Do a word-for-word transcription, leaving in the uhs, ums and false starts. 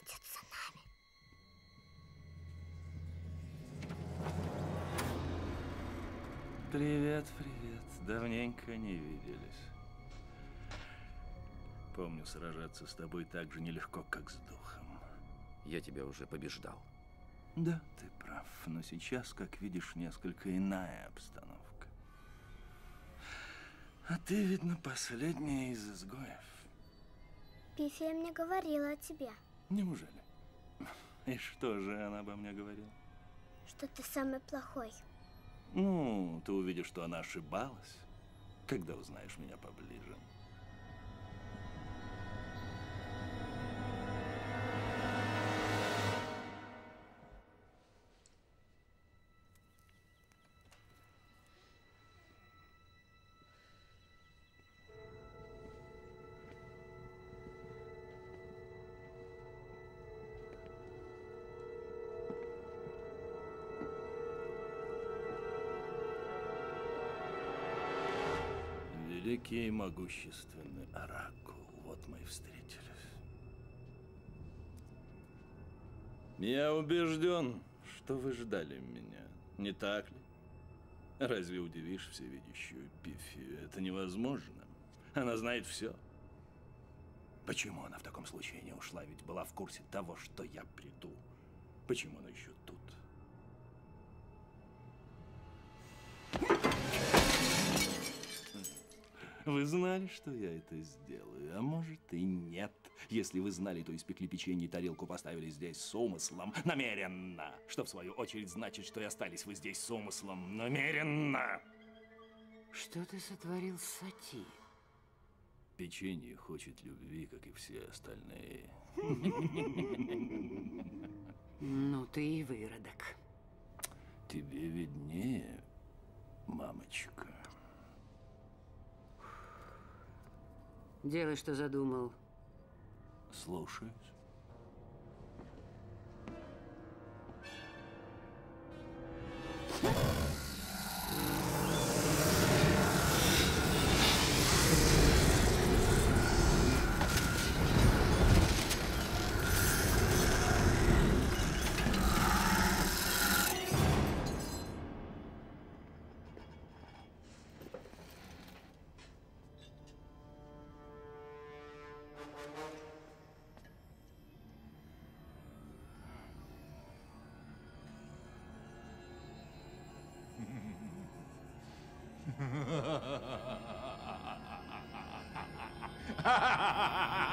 идет за нами. Привет, привет. Давненько не виделись. Помню, сражаться с тобой так же нелегко, как с духом. Я тебя уже побеждал. Да, ты прав. Но сейчас, как видишь, несколько иная обстановка. А ты, видно, последняя из изгоев. Пифия мне говорила о тебе. Неужели? И что же она обо мне говорила? Что ты самый плохой. Ну, ты увидишь, что она ошибалась, когда узнаешь меня поближе. Великий и могущественный оракул, вот мы и встретились. Я убежден, что вы ждали меня, не так ли? Разве удивишь всевидящую Пифию? Это невозможно. Она знает все. Почему она в таком случае не ушла? Ведь была в курсе того, что я приду. Почему она еще тут? Вы знали, что я это сделаю, а может и нет. Если вы знали, то испекли печенье и тарелку поставили здесь с умыслом намеренно. Что в свою очередь значит, что и остались вы здесь с умыслом намеренно. Что ты сотворил с Сати? Печенье хочет любви, как и все остальные. Ну ты и выродок. Тебе виднее, мамочка. Делай, что задумал. Слушаюсь. Ha ha ha ha!